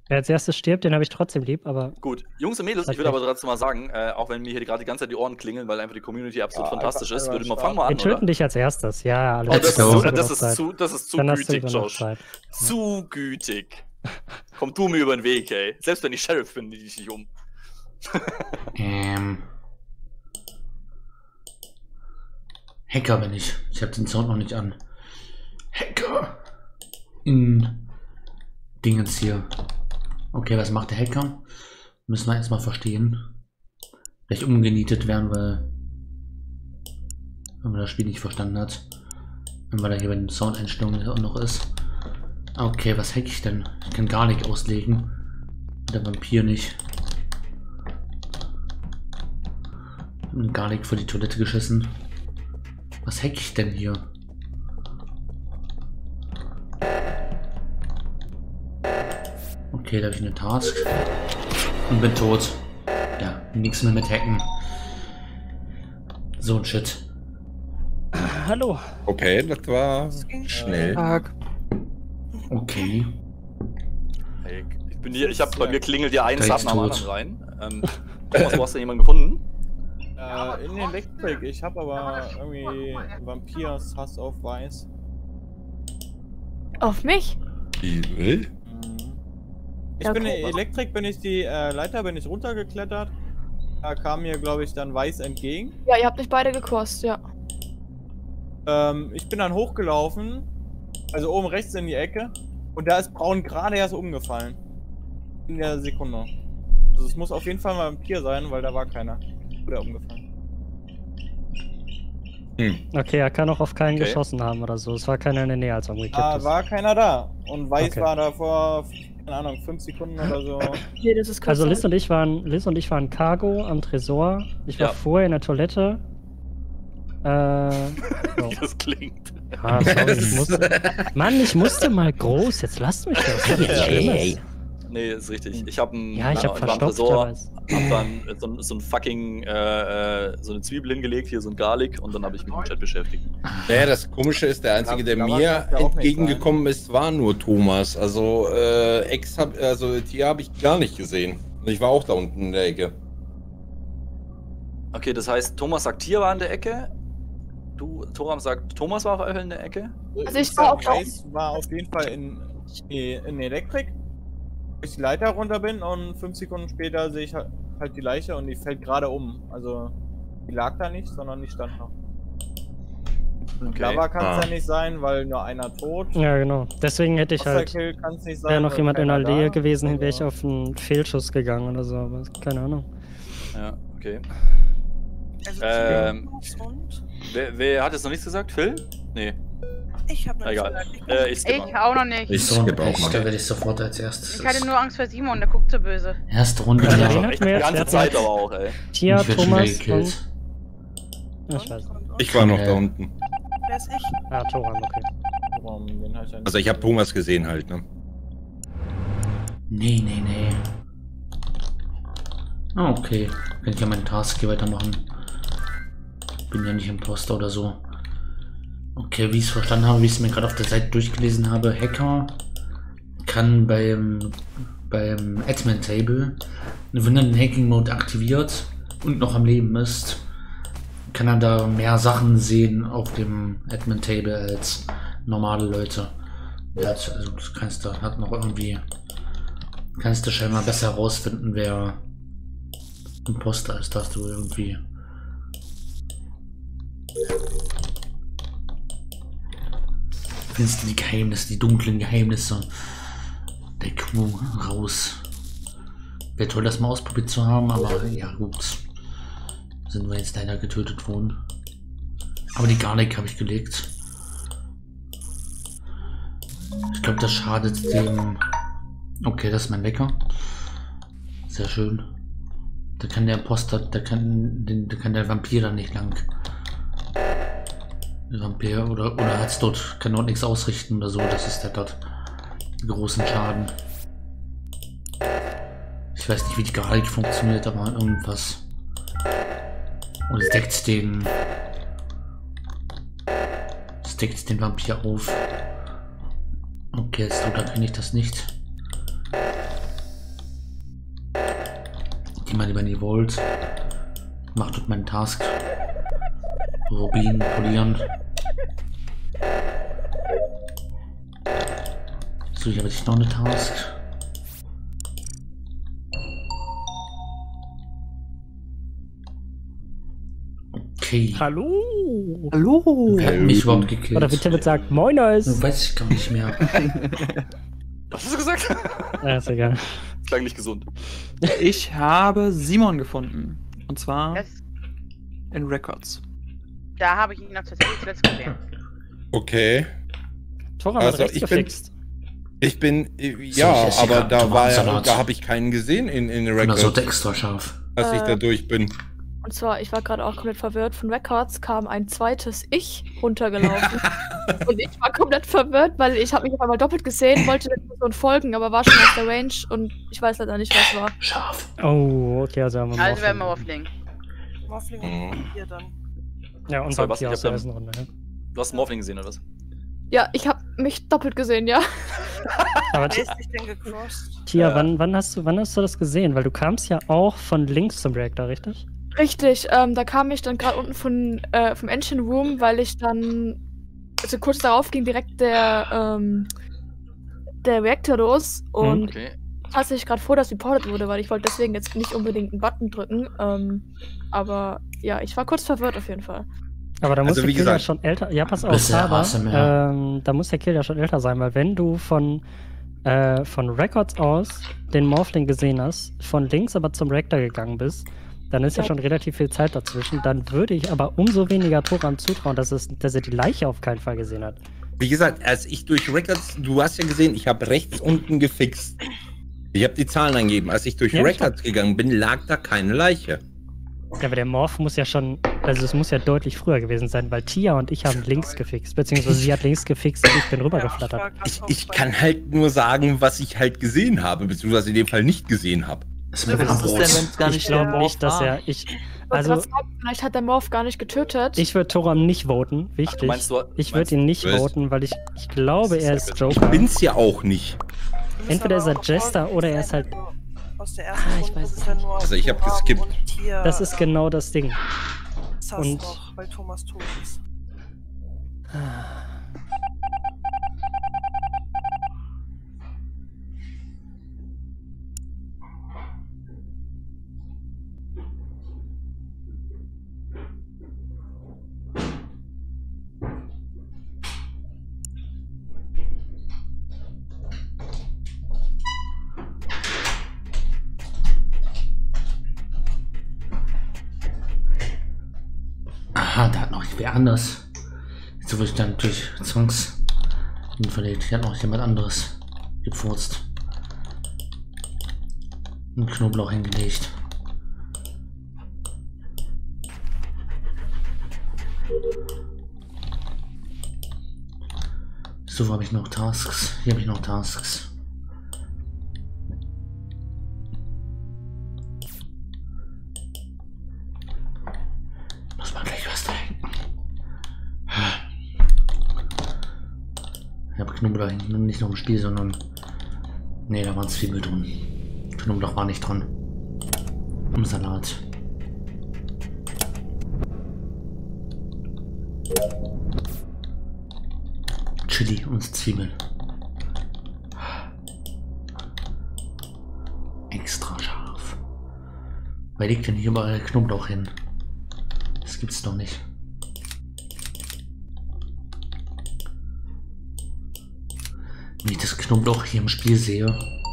Wer als erstes stirbt, den habe ich trotzdem lieb, aber. Gut, Jungs und Mädels, ich würde aber trotzdem mal sagen, auch wenn mir hier gerade die ganze Zeit die Ohren klingeln, weil einfach die Community absolut fantastisch ist, würde man fangen mal an, Wir töten dich als erstes, ja. Oh, das ist zu Dann hast du gütig, genug Josh. Zeit. Zu gütig. Komm du mir über den Weg, ey. Selbst wenn ich Sheriff bin, die dich nicht um. Hacker bin ich. Ich habe den Sound noch nicht an. Hacker. Dingens hier. Okay, was macht der Hacker? Müssen wir erstmal verstehen. Vielleicht umgenietet werden, weil wenn man das Spiel nicht verstanden hat. Wenn man da hier bei den Soundeinstellungen auch noch ist. Okay, was hack ich denn? Ich kann gar nicht auslegen. Der Vampir nicht. Gar nicht vor die Toilette geschissen. Was hack ich denn hier? Okay, da habe ich eine Task. Und bin tot. Ja, nichts mehr mit Hacken. So ein Shit. Hallo. Okay, das war schnell. Okay. Hey, ich bin hier, bei mir klingelt ja ein Sub Sub am anderen rein. Thomas, wo hast du jemanden gefunden? In den Elektrik. Ich habe aber irgendwie Vampirs-Hass auf Weiß. Auf mich? Evil? Ich bin in Elektrik, bin ich die Leiter, bin ich runtergeklettert. Da kam mir, glaube ich, dann Weiß entgegen. Ja, ihr habt mich beide gekostet, ja. Ich bin dann hochgelaufen, also oben rechts in die Ecke. Und da ist Braun gerade erst umgefallen. In der Sekunde. Also es muss auf jeden Fall mal ein Vampir sein, weil da war keiner. Oder umgefallen. Okay, er kann auch auf keinen geschossen haben oder so. Es war keiner in der Nähe, als er umgekippt ist. War keiner da. Und Weiß war da vor, keine Ahnung, 5 Sekunden oder so. Okay, das ist Also Liz und ich waren Cargo am Tresor. Ich war vorher in der Toilette. So. Wie das klingt. Ah, sorry, ich musste mal groß. Jetzt lasst mich das. Nee, ist richtig. Ich habe verstopft, Tresor, hab dann so ein fucking so eine Zwiebel hingelegt, hier so ein Garlic, und dann habe ich mich mit dem Chat beschäftigt. Naja, das Komische ist, der Einzige, der mir entgegengekommen ist, war nur Thomas. Also Tia habe ich gar nicht gesehen. Und ich war auch da unten in der Ecke. Okay, das heißt, Thomas sagt, Tia war in der Ecke. Thoram sagt, Thomas war auch in der Ecke. Also ich war auch Weiß war auf jeden Fall in Elektrik. Ich die Leiter runter bin und 5 Sekunden später sehe ich halt die Leiche und die fällt gerade um. Also die lag da nicht, sondern die stand noch. Und Lava kann es ja nicht sein, weil nur einer tot. Ja, genau. Deswegen hätte ich halt. Nicht sein, wäre noch jemand in der Nähe da gewesen, wäre ich auf einen Fehlschuss gegangen oder so, aber keine Ahnung. Ja, okay. Also wer hat jetzt noch nichts gesagt? Phil? Nee. Ich hab noch Egal. Ich auch noch nicht. Ich skippe auch mal. Da werde ich sofort als erstes. Ich hatte nur Angst vor Simon, der guckt so böse. Erste Runde. Ja, die ganze Zeit aber auch, ey. Tia, Thomas und... Ich weiß. Ich war noch da unten. Wer ist ich? Ah, Thoran, okay. Also ich habe Thomas gesehen halt, ne? Nee. Ah, okay. Kann ich ja meine Task hier weitermachen. Bin ja nicht Imposter oder so. Okay, wie ich es verstanden habe, wie ich es mir gerade auf der Seite durchgelesen habe, Hacker kann beim Admin Table, wenn er den Hacking Mode aktiviert und noch am Leben ist, kann er da mehr Sachen sehen auf dem Admin Table als normale Leute. Ja, also das kannst du scheinbar besser herausfinden, wer Imposter ist, dass du irgendwie findest du die Geheimnisse, die dunklen Geheimnisse der Crew raus. Wäre toll, das mal ausprobiert zu haben, aber ja gut. Sind wir jetzt leider getötet worden. Aber die Garlic habe ich gelegt. Ich glaube, das schadet dem... Okay, das ist mein Wecker. Sehr schön. Da kann der Imposter, da kann der Vampir dann nicht lang. Der Vampir oder hat's dort, kann dort nichts ausrichten oder so, das ist der dort großen Schaden. Ich weiß nicht, wie die Garlic funktioniert, aber irgendwas. Und es deckt den Vampir auf. Okay, jetzt so, dann kann ich das nicht. geh mal lieber in die Vault. Mach dort meinen Task. Rubin polieren. So, hier habe ich noch eine Task. Okay. Hallo! Hallo! Wer hat mich überhaupt gekillt? Oder wie Tibbet sagt, Moiners! Weiß ich gar nicht mehr. Was hast du gesagt? Ja, ist egal. Das klang nicht gesund. Ich habe Simon gefunden. Und zwar Das, in Records. da habe ich ihn noch zuletzt gesehen. Okay. Tora Also, hat rechts ich bin- gefixt. Ich bin, So, ja, ich esse aber grad da war Tomatensalat. da habe ich keinen gesehen in Na, Records, so extra scharf. als ich da durch bin. Und zwar, ich war gerade auch komplett verwirrt. Von Records kam ein zweites Ich runtergelaufen. Und ich war komplett verwirrt, weil ich habe mich auf einmal doppelt gesehen, wollte der Person folgen, aber war schon aus der Range und ich weiß leider nicht, was war. Scharf. Oh, okay, also haben wir Also werden wir Morphling. Morphling. Mhm. Hier dann. Ja, und Sorry, Vampir Basti, aus ich der hab ersten Runde. Ja. Du hast Morphling gesehen, oder was? Ja, ich habe mich doppelt gesehen, ja. Aber Wer ist dich denn gecrossed? Tia, wann hast du das gesehen? Weil du kamst ja auch von links zum Reactor, richtig? Richtig, da kam ich dann gerade unten vom Engine Room, weil ich dann, also kurz darauf ging direkt der Reactor los und Okay. tatsächlich gerade froh, dass reported wurde, weil ich wollte deswegen jetzt nicht unbedingt einen Button drücken, aber ja, ich war kurz verwirrt auf jeden Fall. Aber da muss Also, der wie Kill ja gesagt, schon älter. Ja, pass auf, bisschen aber ASMR. da muss der Kill ja schon älter sein, weil wenn du von Records aus den Morphling gesehen hast, von links aber zum Reactor gegangen bist, dann ist ja Ja. schon relativ viel Zeit dazwischen. Dann würde ich aber umso weniger Toran zutrauen, dass er die Leiche auf keinen Fall gesehen hat. Wie gesagt, als ich durch Records, du hast ja gesehen, ich habe rechts unten gefixt. Ich habe die Zahlen angegeben. Als ich durch Ja, Records gegangen bin, lag da keine Leiche. Ja, aber der Morph muss ja schon, also es muss ja deutlich früher gewesen sein, weil Tia und ich haben links gefixt, beziehungsweise sie hat links gefixt und ich bin rübergeflattert. Ich kann halt nur sagen, was ich halt gesehen habe, beziehungsweise in dem Fall nicht gesehen habe. Das ist mir Was ist denn, wenn Brot. es gar Ich nicht glaube der nicht, dass Morph er, war? also Vielleicht hat der Morph gar nicht getötet. ich würde Toram nicht voten, wichtig. Meinst du- Ich meinst würde ihn nicht du- voten, weil ich glaube, er ist Ich Joker. bin's ja auch nicht. Entweder ist er Jester oder er ist halt. Aus der ersten Ich Runde weiß ist er nicht. nur Also ich hab Toram geskippt. und Tia, Das ist genau das Ding. Sass und- noch, weil Thomas tot ist. Aha, da hat noch wer anders. Jetzt wurde ich dann natürlich verlegt. Hier hat noch jemand anderes gefurzt. Einen Knoblauch hingelegt. So, wo habe ich noch Tasks? Hier habe ich noch Tasks. Muss man gleich was trinken. Ich habe Knoblauch nicht noch im Spiel, sondern. Ne, da waren Zwiebeln drin. Knoblauch war nicht dran. Im Salat. Chili und Zwiebeln. Extra scharf. Wer legt denn hier überall Knoblauch hin? Das gibt's doch nicht. Wenn ich das Knoblauch hier im Spiel sehe,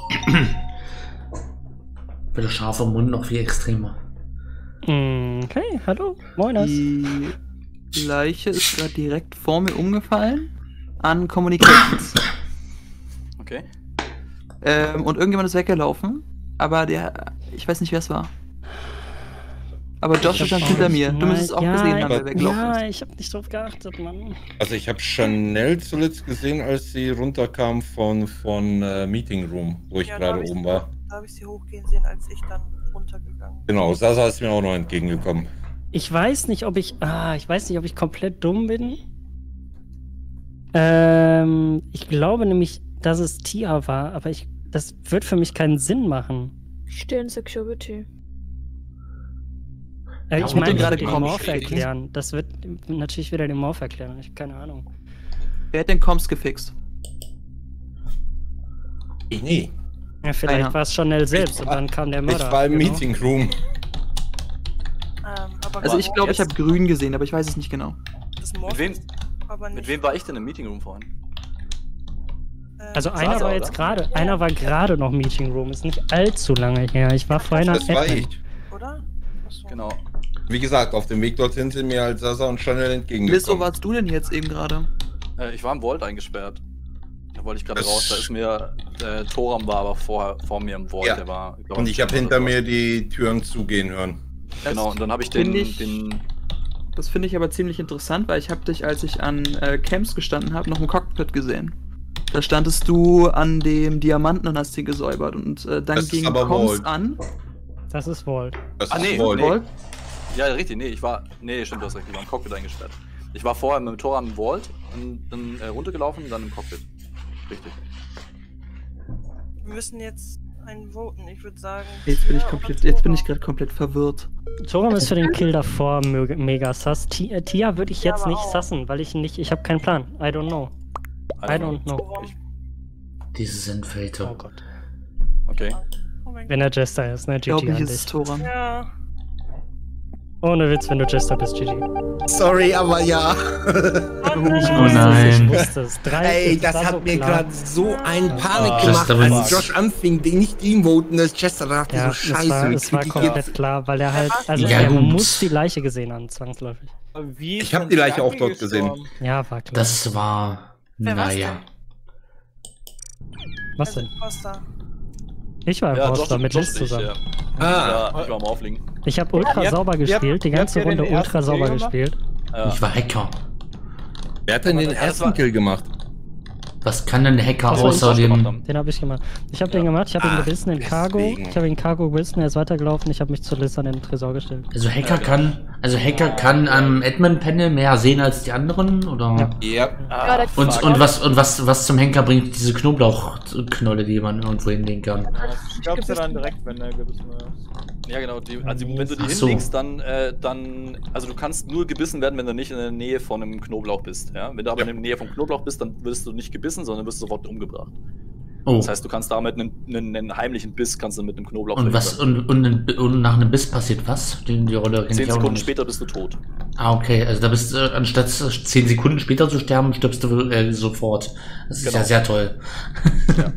wird der scharfe Mund noch viel extremer. Okay, hallo, moiners. Die Leiche ist gerade direkt vor mir umgefallen. An Communications. Okay. Und irgendjemand ist weggelaufen. Aber ich weiß nicht, wer es war. Aber Josh stand hinter mir. Du müsstest es auch gesehen haben, wer weggelaufen Ja, ist. ich habe nicht drauf geachtet, Mann. Also ich habe Chanel zuletzt gesehen, als sie runterkam von Meeting Room, wo ich Ja, gerade oben war. Da habe ich sie hochgehen sehen, als ich dann runtergegangen bin. Genau, Sasa ist mir auch noch entgegengekommen. Ich weiß nicht, ob ich komplett dumm bin. Ich glaube nämlich, dass es Tia war, aber das wird für mich keinen Sinn machen. Ich stehe in Security. Ich und meine den gerade den Comms Morph gefixt. erklären. Das wird natürlich wieder den Morph erklären. Ich keine Ahnung. Wer hat den Comms gefixt? Nee. Ja, vielleicht Einer. war es schon Nell selbst und dann kam der Mörder. Ich war im genau. Meeting Room. Aber Also ich glaube, ich jetzt? habe grün gesehen, aber ich weiß es nicht genau. das Morph wem- ist aber nicht, Mit wem war ich denn im Meeting Room vorhin? Also Sasa, einer war oder? jetzt gerade, einer war gerade noch Meeting Room, ist nicht allzu lange her. Ich war vorhin am Das war Admin. ich. Oder? Achso. Genau. Wie gesagt, auf dem Weg dorthin sind mir halt Sasa und Chanel Wieso entgegengekommen. warst du denn jetzt eben gerade? Ich war im Vault eingesperrt. Da wollte ich gerade Das- raus. Da ist mir. Toram war aber vor mir im Vault. Ja. Der war, glaub Und ich habe oder hinter sowas. mir die Türen zugehen hören. Genau, und dann habe ich Find den, ich- den. Das finde ich aber ziemlich interessant, weil ich habe dich, als ich an Camps gestanden habe, noch im Cockpit gesehen. Da standest du an dem Diamanten und hast ihn gesäubert und dann Das ist ging aber Comms Vault. an. Das ist Vault. Das Ah, ist nee, Vault. nee. Vault. Ja, richtig, nee, ich war. Nee, stimmt, du hast recht, ich war im Cockpit eingesperrt. Ich war vorher mit dem Toram im Vault und dann runtergelaufen und dann im Cockpit. Richtig. Wir müssen jetzt einen voten. Ich würde sagen. Jetzt bin ich Tia komplett, oder jetzt bin ich Tora. gerade komplett verwirrt. Toram ist für den Kill davor mega sus. Tia würde ich Ja, jetzt aber nicht auch. sussen, weil ich habe keinen Plan. I don't know. I don't know. Tora. Diese Oh Sinnfilter. Gott. Okay. Oh mein Wenn er Jester ist, ne? Ich glaube GG nicht, an ist es dich. Toran. Ja. Ohne Witz, wenn du Jester bist, GG. Sorry, aber ja. Oh nein. Ich wusste es. Ey, das war hat so mir klar. gerade so einen Panik Ah, gemacht, Chester als wins. Josh anfing, den nicht ihn voten, das Chester dachte Ja, so, es scheiße, war, wie es war krieg ich komplett jetzt... klar, weil er halt, also Ja, er gut. muss die Leiche gesehen haben, zwangsläufig. Wie Ich ist hab denn die Leiche auch Jackie dort gesehen. gestorben? Ja, war klar. Das war. Wer war's Naja. Was denn? Imposter. Ich war im Ja, Poster mit Liz und ich, zusammen. ja. Ah, Ja, ich war am Auflegen. Ich habe ultra Ihr habt- sauber ihr habt- gespielt, die ihr habt ganze ja den Runde ersten ultra sauber Kill gemacht? gespielt. Ja. Ich war Hacker. wer hat denn den das ersten war- Kill gemacht? Was kann denn ein Hacker Das war außer ich gemacht dem. haben. Den habe ich gemacht. Ich habe den gemacht, ich habe ihn Ah, gebissen in Cargo. deswegen. Ich habe ihn Cargo gebissen, er ist weitergelaufen, ich habe mich zu Liz an den Tresor gestellt. Also Hacker kann am Admin-Panel mehr sehen als die anderen? Oder? Ja. Ja. Ja, da- Was zum Henker bringt diese Knoblauchknolle, die man irgendwo hinlegen kann? Ich glaube sie dann direkt, wenn er gebissen ist. Ja, genau. Also, wenn du die Ach so. hinlegst, dann. Also, du kannst nur gebissen werden, wenn du nicht in der Nähe von einem Knoblauch bist. Ja? Wenn du aber Ja. in der Nähe vom Knoblauch bist, dann wirst du nicht gebissen, sondern wirst sofort umgebracht. Oh. Das heißt, du kannst damit einen heimlichen Biss kannst du mit einem Knoblauch Und was und nach einem Biss passiert was? Die Rolle kenn 10 ich auch noch Sekunden nicht. später bist du tot. Ah, okay. Also da bist du, anstatt 10 Sekunden später zu sterben, stirbst du sofort. Das ist Genau. ja sehr toll. Ja.